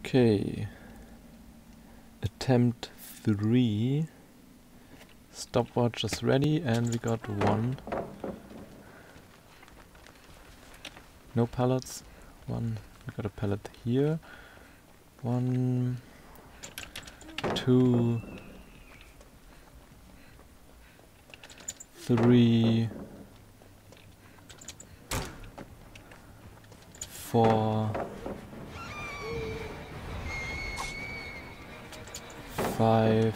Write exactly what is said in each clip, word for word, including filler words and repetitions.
Okay. Attempt three. Stopwatch is ready and we got one. No pallets. One. We got a pallet here. One. Two. Three. Four. Five.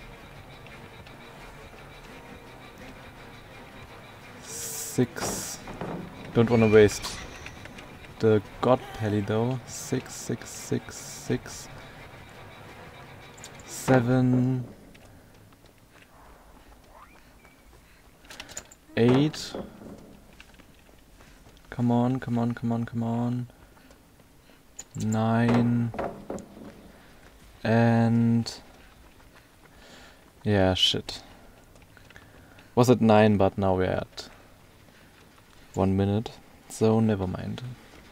Six. Don't want to waste the god pally though. Six, six, six, six. Seven. Eight. Come on, come on, come on, come on. Nine. And... yeah, shit. Was at nine, but now we're at one minute. So, never mind.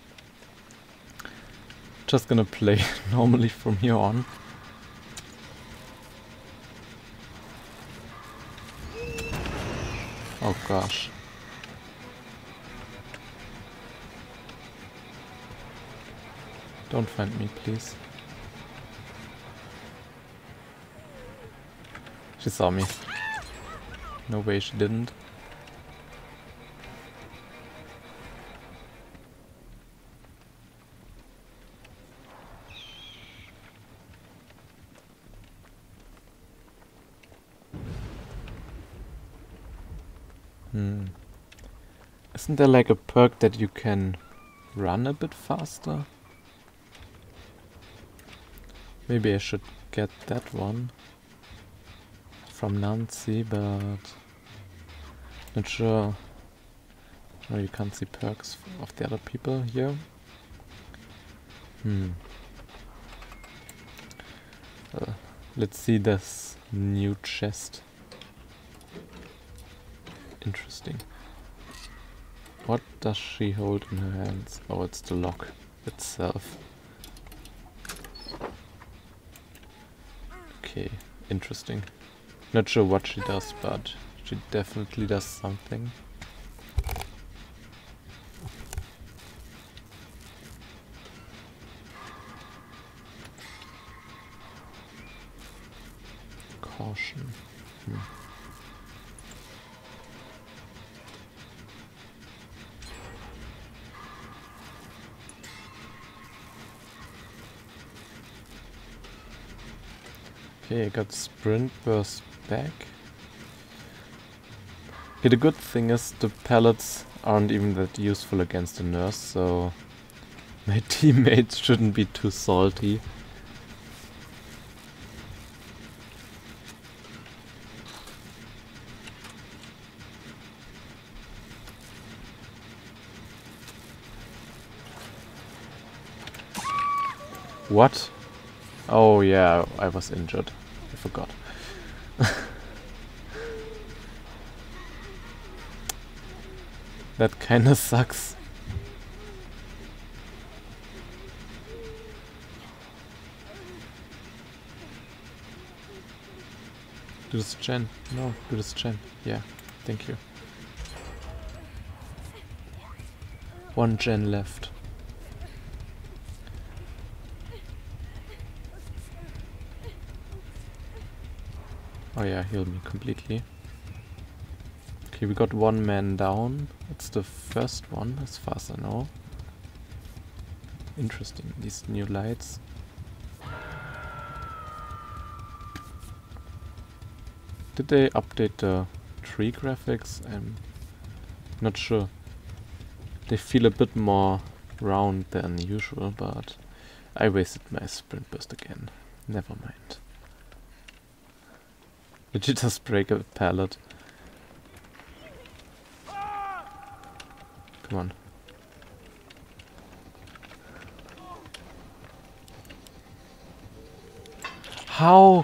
Just gonna play normally from here on. Oh gosh. Don't find me, please. She saw me. No way she didn't. Hmm. Isn't there like a perk that you can run a bit faster? Maybe I should get that one from Nancy, but not sure. No, you can't see perks of the other people here. Hmm. Uh, let's see this new chest. Interesting. What does she hold in her hands? Oh, it's the lock itself. Okay, interesting. Not sure what she does, but she definitely does something. Caution. Hmm. Okay, I got sprint burst back. Okay, the good thing is the pallets aren't even that useful against the nurse, so my teammates shouldn't be too salty. What? Oh yeah, I was injured. I forgot. That kinda sucks. Do this gen. No, do this gen. Yeah, thank you. One gen left. Oh yeah, heal me completely. Okay, we got one man down. It's the first one, as far as I know. Interesting, these new lights. Did they update the tree graphics? I'm not sure. They feel a bit more round than usual, but I wasted my sprint burst again. Never mind. Did you just break a pallet? Come on. How?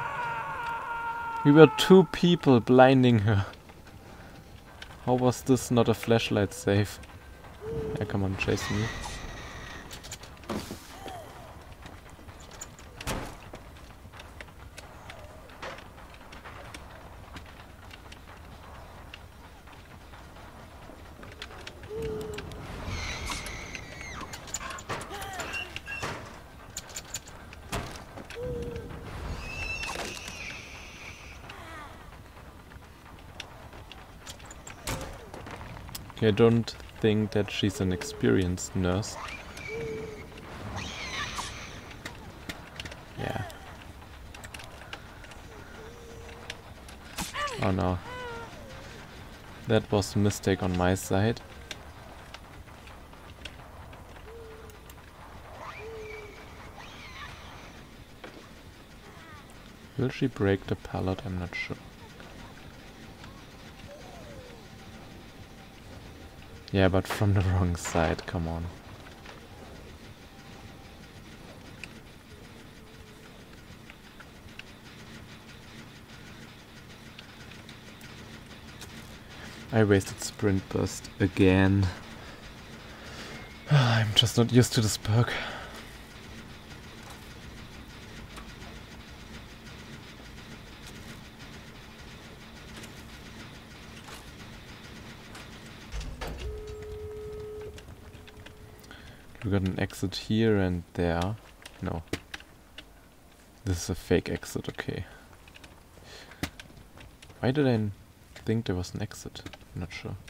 We were two people blinding her. How was this not a flashlight save? Yeah, come on, chase me. Okay, I don't think that she's an experienced nurse. Yeah. Oh no. That was a mistake on my side. Will she break the pallet? I'm not sure. Yeah, but from the wrong side, come on. I wasted sprint burst again. I'm just not used to this perk. We got an exit here and there. No. This is a fake exit, okay. Why did I think there was an exit? I'm not sure.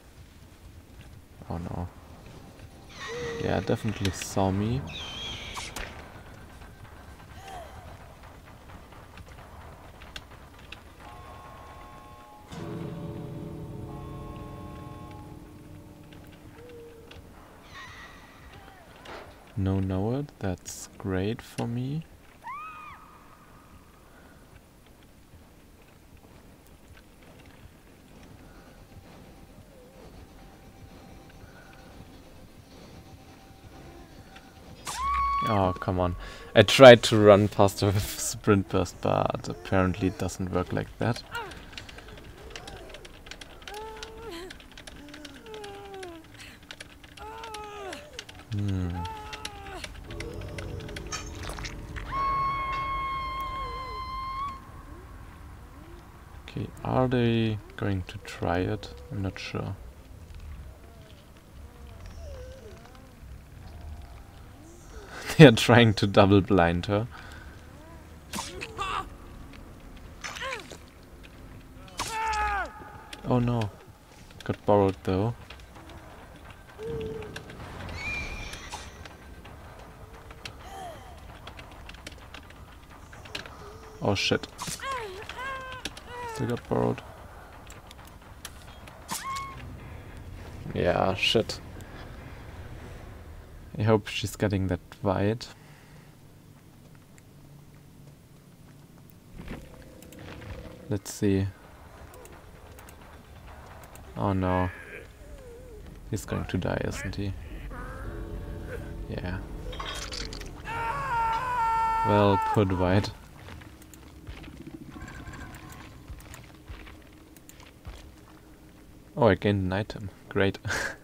Oh no. Yeah, definitely saw me. No, know it. That's great for me. Oh, come on. I tried to run past her with sprint burst, but apparently it doesn't work like that. Hmm. Okay, are they going to try it? I'm not sure. They are trying to double blind her. Oh no. Got borrowed though. Oh shit. Still got borrowed. Yeah, shit. I hope she's getting that wide. Let's see. Oh no. He's going to die, isn't he? Yeah. Well put, White. Oh, I gained an item. Great.